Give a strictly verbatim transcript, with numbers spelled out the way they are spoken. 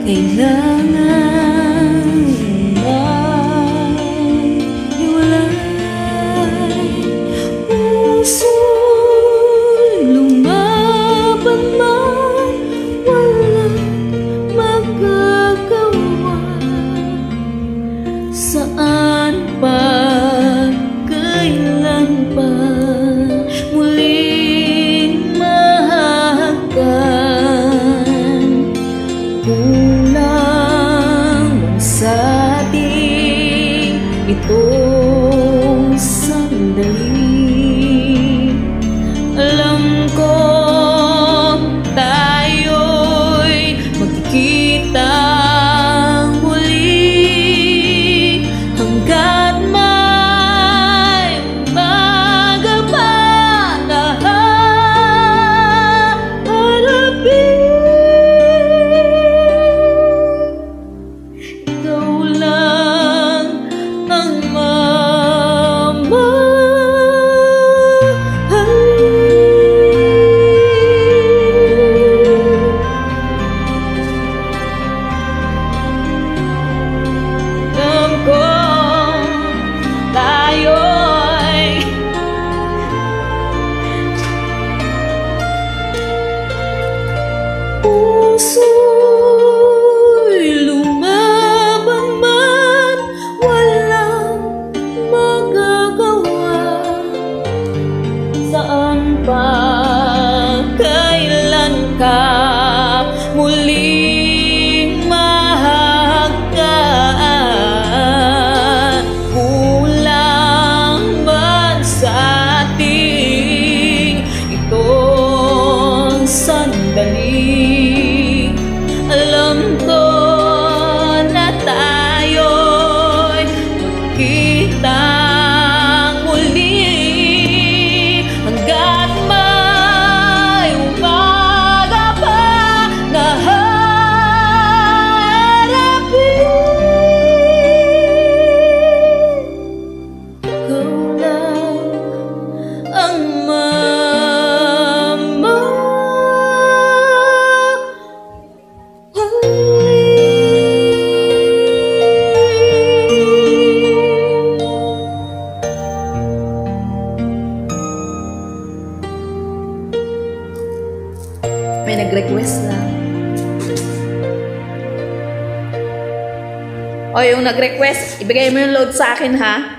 kailangan maghiwalay. Puso'y lumaban man, walang magagawa. Saan pa, kailan pa muling mahahagkan? Kulang sa ating itong sandali. Alam ko tayo'y magkikita muli hanggat may umaga pa na haharapin. Ikaw lang ang mamahalin. Alam ko tayo'y puso'y lumaban man, walang magagawa. Saan pa, kailan ka muling mahahagkan? Kulang man sa ating itong sandali. Alam ko na tayo'y magkita muli hanggat may umaga pa na haharapin. Ikaw lang ang may nag-request lang. O yung nag-request, ibigay mo yung load sa akin ha.